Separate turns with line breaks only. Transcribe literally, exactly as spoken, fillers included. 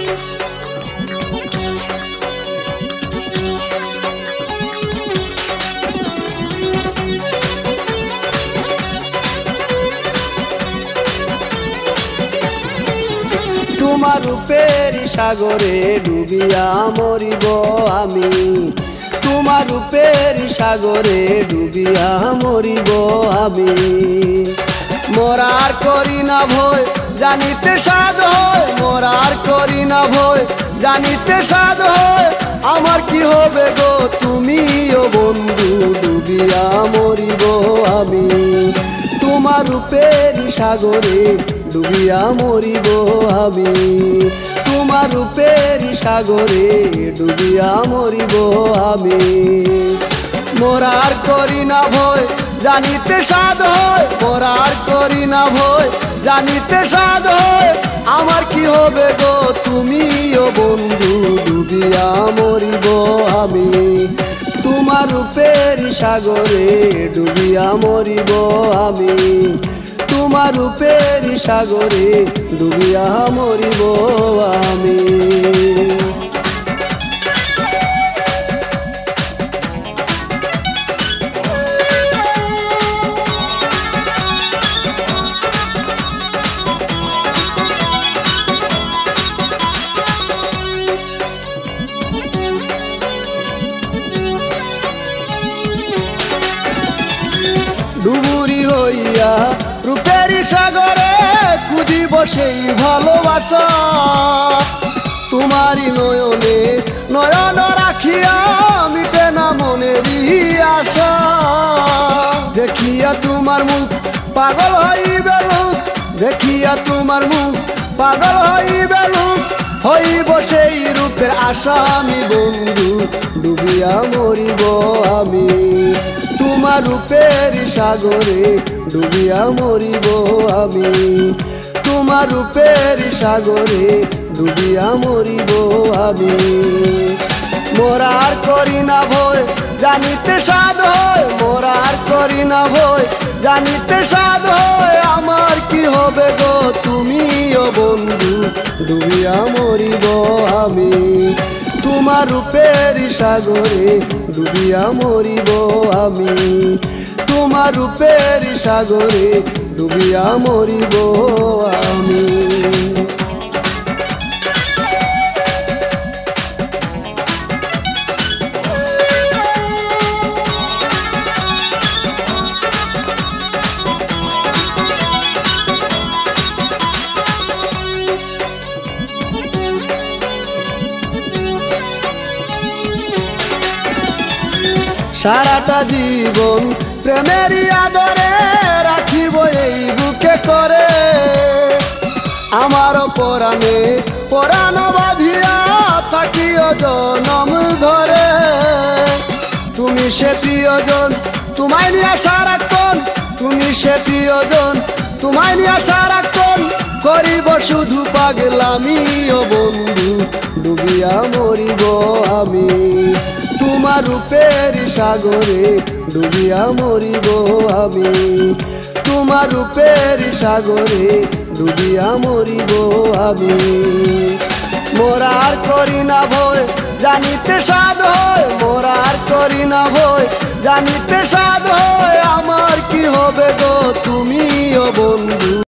তোমার রূপের সাগরে ডুবিয়া মরিব আমি, তোমার রূপের সাগরে ডুবিয়া মরিব আমি। মরার করি না ভয় জানিতে সাধ হয়, মরার করি না ভয় জানিতে সাধ হয়। আমার কি হবে গো তুমিও বন্ধু, ডুবিয়া মরিব আমি। তোমার রূপের সাগরে ডুবিয়া মরিব আমি, তোমার রূপের সাগরে ডুবিয়া মরিব আমি। মরার করি না ভয় জানিতে সাধ হয়, মরার করি না ভয় জানিতে সাধ হয়। আমার কি হবে গো তুমিও বন্ধু, ডুবিয়া মরিব আমি। তোমার রূপের সাগরে ডুবিয়া মরিব আমি, তোমার রূপের সাগরে ডুবিয়া মরিব আমি। ডুবুরি হইয়া রূপের সাগরে খুঁজিব সেই ভালোবাসা, তোমারই নয়নে নয়ন রাখিয়া মিটে না মনেরই আশা। দেখিয়া তোমার মুখ পাগল হইবে লোক, দেখিয়া তোমার মুখ পাগল হইবে লোক। হইব সেই রূপের আশা আমি বন্ধু, ডুবিয়া মরিব আমি। তোমার রূপের সাগরে ডুবিয়া মরিব আমি, তোমার রূপের সাগরে ডুবিয়া মরিব আমি। মরার করি না ভয় জানিতে সাধ হয়, মরার করি না ভয় জানিতে সাধ হয়। আমার কি হবে গো তুমিও বন্ধু, ডুবিয়া মরিব আমি। তোমার রূপের সাগরে ডুবিয়া মরিব আমি, তোমার রূপের সাগরে ডুবিয়া মরিব আমি। সারাটা জীবন প্রেমেরই আদরে রাখিব এই বুকে করে, আমার পরাণে পরাণ বাঁধিয়া থাকিও জনম ধরে। তুমি সে প্রিয়জন তোমায় নিয়ে সারাক্ষণ, তুমি সে প্রিয়জন তোমায় নিয়ে সারাক্ষণ। করিব শুধু পাগলামি ও বন্ধু, ডুবিয়া মরিব আমি। তোমার রূপের সাগরে ডুবিয়া মরিব আমি, তোমার রূপের সাগরে ডুবিয়া মরিব আমি। মরার করি না ভয় জানিতে সাধ হয়, মরার করি না ভয় জানিতে সাধ হয়। আমার কি হবে গো তুমিও বন্ধু।